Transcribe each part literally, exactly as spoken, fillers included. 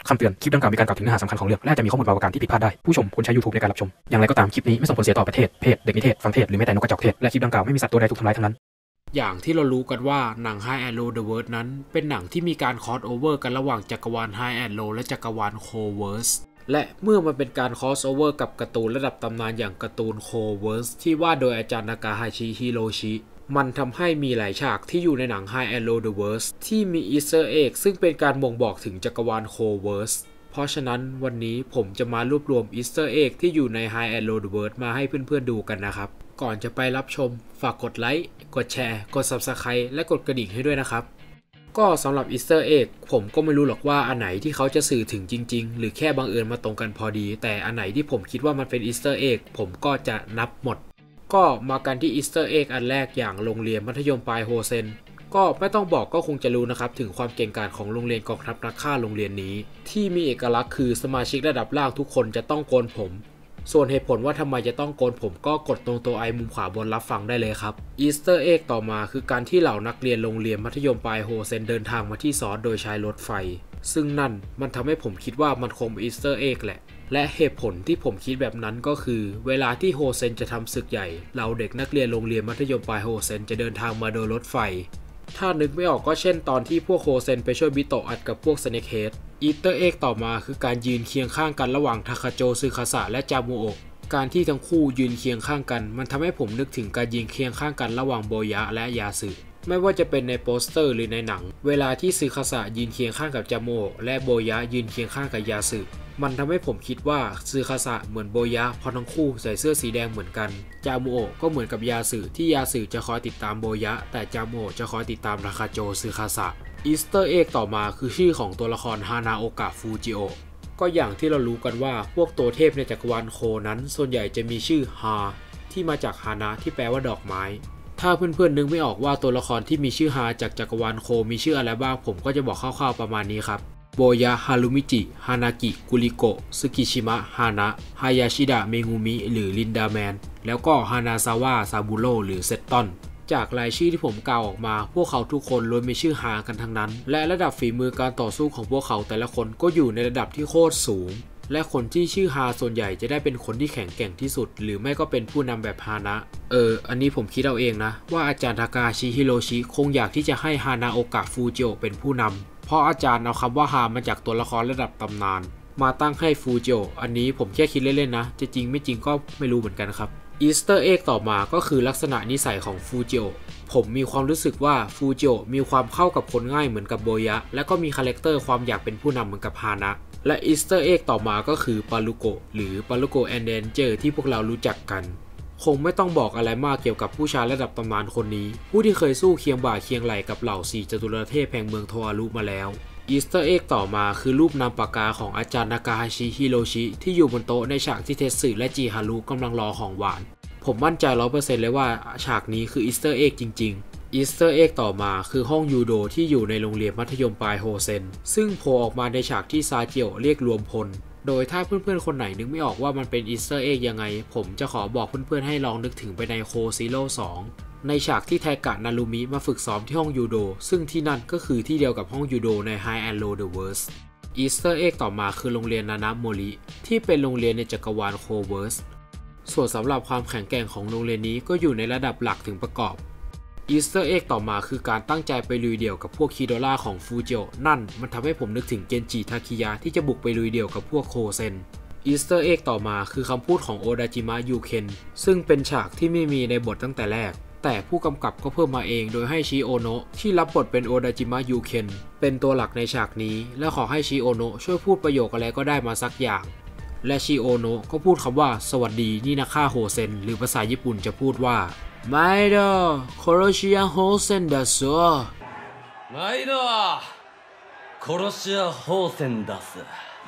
คำเตือนคลิปดังกล่าวมีการกล่าวถึงเนื้อหาสำคัญของเรื่องและอาจจะมีข้อมูลบางประการที่ผิดพลาดได้ผู้ชมควรใช้ YouTube ในการรับชมอย่างไรก็ตามคลิปนี้ไม่ส่งผลเสียต่อประเทศเพศเด็กนิเทศฟังเทศหรือแม้แต่นกกระจอกเทศและคลิปดังกล่าวไม่มีสัตว์ตัวใดถูกทำร้ายทั้งนั้นอย่างที่เรารู้กันว่าหนัง High and Low The World นั้นเป็นหนังที่มีการคอสโอเวอร์กันระหว่างจักรวาล High and Low และจักรวาล Coverse และเมื่อมันเป็นการคอสโอเวอร์กับการ์ตูนระดับตำนานอย่างการ์ตูน Coverse ที่วาดโดยอาจารย์นากาฮาชิฮิโรชิมันทำให้มีหลายฉากที่อยู่ในหนัง High and Low The World ที่มี Easter Egg ซึ่งเป็นการบ่งบอกถึงจักรวาล Coverse เพราะฉะนั้นวันนี้ผมจะมารวบรวม Easter Egg ที่อยู่ใน High and Low The World มาให้เพื่อนๆดูกันนะครับก่อนจะไปรับชมฝากกดไลค์กดแชร์กด Subscribe และกดกระดิ่งให้ด้วยนะครับก็สำหรับ Easter Egg ผมก็ไม่รู้หรอกว่าอันไหนที่เขาจะสื่อถึงจริงๆหรือแค่บังเอิญมาตรงกันพอดีแต่อันไหนที่ผมคิดว่ามันเป็น Easter Egg ผมก็จะนับหมดก็มากันที่ Easter Egg อันแรกอย่างโรงเรียนมัธยมปลายโฮเซนก็ไม่ต้องบอกก็คงจะรู้นะครับถึงความเก่งกาจของโรงเรียนกองทัพนักฆ่าโรงเรียนนี้ที่มีเอกลักษณ์คือสมาชิกระดับล่างทุกคนจะต้องโกนผมส่วนเหตุผลว่าทำไมจะต้องโกนผมก็กดตรงตัวไอมุมขวาบนรับฟังได้เลยครับอีสเตอร์เอ็กต่อมาคือการที่เหล่านักเรียนโรงเรียนมัธยมปลายโฮเซนเดินทางมาที่ซอสโดยใช้รถไฟซึ่งนั่นมันทำให้ผมคิดว่ามันคงอีสเตอร์เอ็กแหละและเหตุผลที่ผมคิดแบบนั้นก็คือเวลาที่โฮเซนจะทำศึกใหญ่เหล่าเด็กนักเรียนโรงเรียนมัธยมปลายโฮเซนจะเดินทางมาโดยรถไฟถ้านึกไม่ออกก็เช่นตอนที่พวกโฮเซนไปช่วยบิโตะอัดกับพวกสเนคเฮดอีสเตอร์เอ็กต่อมาคือการยืนเคียงข้างกันระหว่างทาคาโจซึคาสะและจามูโอะการที่ทั้งคู่ยืนเคียงข้างกันมันทำให้ผมนึกถึงการยืนเคียงข้างกันระหว่างโบยะและยาสึไม่ว่าจะเป็นในโปสเตอร์หรือในหนังเวลาที่ซึคาสะยืนเคียงข้างกับจามูโอะและโบยะยืนเคียงข้างกับยาสึมันทำให้ผมคิดว่าซึคาสะเหมือนโบยะเพราะทั้งคู่ใส่เสื้อสีแดงเหมือนกันจามูโอะก็เหมือนกับยาสึที่ยาสึจะคอยติดตามโบยะแต่จามูโอะจะคอยติดตามทาคาโจซึคาสะอีสเตอร์เอ็กต่อมาคือชื่อของตัวละครฮานาโอกะฟูจิโอะก็อย่างที่เรารู้กันว่าพวกตัวเทพในจักรวาลโคนั้นส่วนใหญ่จะมีชื่อฮาที่มาจากฮานะที่แปลว่าดอกไม้ถ้าเพื่อนๆนึกไม่ออกว่าตัวละครที่มีชื่อฮาจากจักรวาลโคมีชื่ออะไรบ้างผมก็จะบอกคร่าวๆประมาณนี้ครับโบยะฮารุมิจิฮานากิกุริโกะซึกิชิมะฮานะฮายาชิดะเมงูมิหรือลินดาแมนแล้วก็ฮานาซาวะซาบุโร่หรือเซตตอนจากรายชื่อที่ผมกล่าวออกมาพวกเขาทุกคนล้วนมีชื่อฮากันทั้งนั้นและระดับฝีมือการต่อสู้ของพวกเขาแต่ละคนก็อยู่ในระดับที่โคตรสูงและคนที่ชื่อฮาส่วนใหญ่จะได้เป็นคนที่แข็งแกร่งที่สุดหรือไม่ก็เป็นผู้นำแบบฮานะเอออันนี้ผมคิดเอาเองนะว่าอาจารย์ทากาชิฮิโรชิคงอยากที่จะให้ฮานาโอกะฟูจิโอะเป็นผู้นำเพราะอาจารย์เอาคำว่าฮามาจากตัวละครระดับตำนานมาตั้งให้ฟูจิโอะอันนี้ผมแค่คิดเล่นๆนะจะจริงไม่จริงก็ไม่รู้เหมือนกันครับอีสเตอร์เอ็กต่อมาก็คือลักษณะนิสัยของฟูจิโอะผมมีความรู้สึกว่าฟูจิโอะมีความเข้ากับคนง่ายเหมือนกับโบยะและก็มีคาแรคเตอร์ความอยากเป็นผู้นำเหมือนกับฮานะและอีสเตอร์เอ็กต่อมาก็คือปารุโกะหรือปารุโกะแอนเดนเจอร์ที่พวกเรารู้จักกันคงไม่ต้องบอกอะไรมากเกี่ยวกับผู้ชายระดับตำนานคนนี้ผู้ที่เคยสู้เคียงบ่าเคียงไหล่กับเหล่าสี่จตุรเทพแห่งเมืองโทอารุมาแล้วอีสเตอร์เอ็กต่อมาคือรูปนามปากกาของอาจารย์นากาฮาชิฮิโรชิที่อยู่บนโต๊ะในฉากที่เทสึและจิฮารุกำลังรอของหวานผมมั่นใจ ร้อยเปอร์เซ็นต์ เลยว่าฉากนี้คืออีสเตอร์เอ็กจริงๆอีสเตอร์เอ็กต่อมาคือห้องยูโดที่อยู่ในโรงเรียนมัธยมปลายโฮเซนซึ่งโผล่ออกมาในฉากที่ซาจิโอะเรียกรวมพลโดยถ้าเพื่อนๆคนไหนนึกไม่ออกว่ามันเป็นอีสเตอร์เอ็กยังไงผมจะขอบอกเพื่อนๆให้ลองนึกถึงไปในโคซิโร่สองในฉากที่ไทกะนารุมิมาฝึกซ้อมที่ห้องยูโดซึ่งที่นั่นก็คือที่เดียวกับห้องยูโดใน High and Low The World อีสเตอร์เอ็กต่อมาคือโรงเรียนนานะโมริที่เป็นโรงเรียนในจักรวาลโคเวิร์สส่วนสำหรับความแข็งแกร่งของโรงเรียนนี้ก็อยู่ในระดับหลักถึงประกอบอีสเตอร์เอ็กต่อมาคือการตั้งใจไปลุยเดี่ยวกับพวกคิโดราของฟูจิโอะนั่นมันทำให้ผมนึกถึงเกนจิทาคิยะที่จะบุกไปลุยเดี่ยวกับพวกโคเซนอีสเตอร์เอ็กต่อมาคือคำพูดของโอดาจิมะยูเคนซึ่งเป็นฉากที่ไม่มีในบทตั้งแต่แรกแต่ผู้กำกับก็เพิ่มมาเองโดยให้ชิโอโนะที่รับบทเป็นโอดาจิมะยูเคนเป็นตัวหลักในฉากนี้และขอให้ชิโอโนะช่วยพูดประโยคอะไรก็ได้มาสักอย่างและชิโอโนะก็พูดคำว่าสวัสดีนี่นะข้าโฮเซนหรือภาษาญี่ปุ่นจะพูดว่าไมโดโคโรชิยะโฮเซนดัสไมโดโคโรชิยะโฮเซนดัส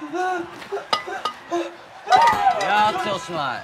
やっておしまい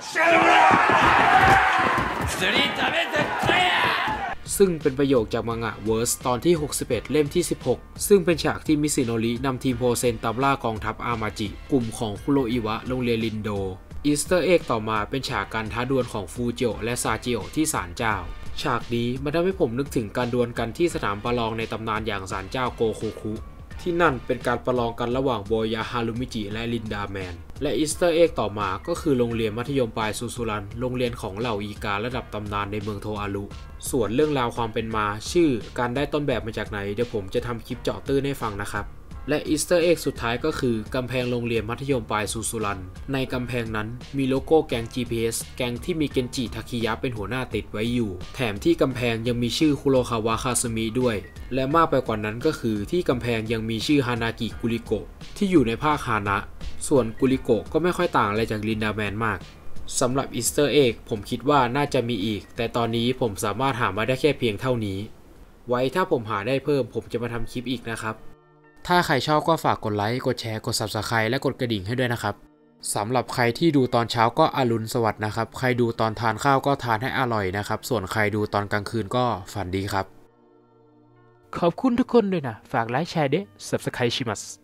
釣り食べてくれやซึ่งเป็นประโยคจากมังงะเวิร์สตอนที่หกสิบเอ็ดเล่มที่สิบหกซึ่งเป็นฉากที่มิสึโนรินำทีมโฮเซนตามล่ากองทัพอามาจิกลุ่มของคุโรอิวะโรงเรียนรินโดอีสเตอร์เอ็กต่อมาเป็นฉากการท้าดวลของฟูจิโอะและซาจิโอะที่ศาลเจ้าฉากนี้มันทำให้ผมนึกถึงการดวลกันที่สนามประลองในตำนานอย่างศาลเจ้าโกโคคุที่นั่นเป็นการประลองกันระหว่างโบยาฮารุมิจิและลินดาแมนและอีสเตอร์เอ็กต่อมาก็คือโรงเรียนมัธยมปลายซูซูรันโรงเรียนของเหล่าอีการะดับตำนานในเมืองโทอารุส่วนเรื่องราวความเป็นมาชื่อการได้ต้นแบบมาจากไหนเดี๋ยวผมจะทำคลิปเจาะตื้นให้ฟังนะครับและอีสเตอร์เอ็กสุดท้ายก็คือกำแพงโรงเรียนมัธยมปลายซูซูรันในกำแพงนั้นมีโลโก้แก๊ง จี พี เอส แก๊งที่มีเกนจิทาคิยะเป็นหัวหน้าติดไว้อยู่แถมที่กำแพงยังมีชื่อคุโรคาวะคาซึมิด้วยและมากไปกว่านั้นก็คือที่กำแพงยังมีชื่อฮานากิกุริโกะที่อยู่ในภาคฮานะส่วนกุริโกะก็ไม่ค่อยต่างอะไรจากลินดาแมนมากสำหรับอีสเตอร์เอ็กผมคิดว่าน่าจะมีอีกแต่ตอนนี้ผมสามารถหามาได้แค่เพียงเท่านี้ไว้ถ้าผมหาได้เพิ่มผมจะมาทำคลิปอีกนะครับถ้าใครชอบก็ฝากกดไลค์กดแชร์กด ซับสไครบ์ และกดกระดิ่งให้ด้วยนะครับสำหรับใครที่ดูตอนเช้าก็อรุณสวัสดิ์นะครับใครดูตอนทานข้าวก็ทานให้อร่อยนะครับส่วนใครดูตอนกลางคืนก็ฝันดีครับขอบคุณทุกคนด้วยนะฝากไลค์แชร์เด้ ซับสไครบ์ ชิมัส